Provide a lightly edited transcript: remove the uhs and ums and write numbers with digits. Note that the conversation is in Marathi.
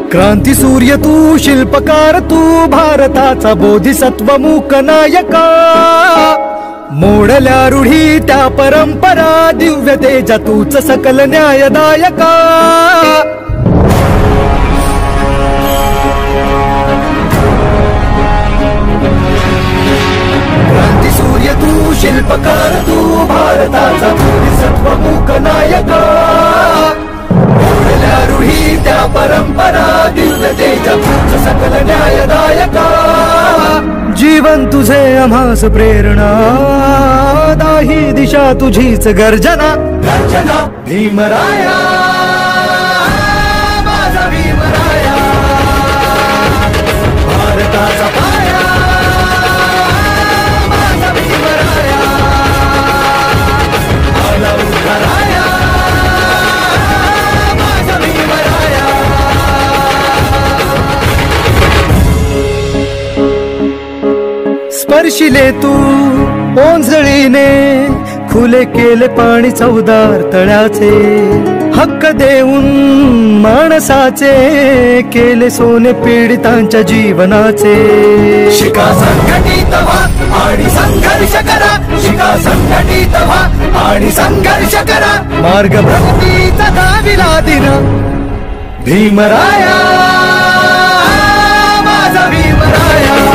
क्रांती सूर्य तू, शिल्पकार तू, भारताचा बोधिसत्व मूक नायका. मोडल्या रूढी त्या परंपरा, दिव्य तेजा तूच सकल न्यायदायका. क्रांती सूर्य तू, शिल्पकार तू, भारताचा बोधिसत्व मूक नायका. मोडल्या रूढी त्या परंपरा, दिव्य तेजा तूच सकल न्यायदायका. जीवन तुझे आम्हास प्रेरणा, दाही दिशा तुझीच गर्जना. गर्जना भीमराया, माझा भीमराया, भारताचा पाया, माझा भीमराया, आला उद्धाराया, माझा भीमराया. स्पर्शिले तू ओंजळीने, खुले केले पाणी चौदार तळ्याचे. हक्क देऊन माणसाचे, केले सोने पीडितांच्या जीवनाचे. शिका संघटित व्हा आणि संघर्ष करा, शिका संघटित व्हा आणि संघर्ष करा. मार्ग प्रगतीचा दाविला दिन, भीमराया, माझा भीमराया.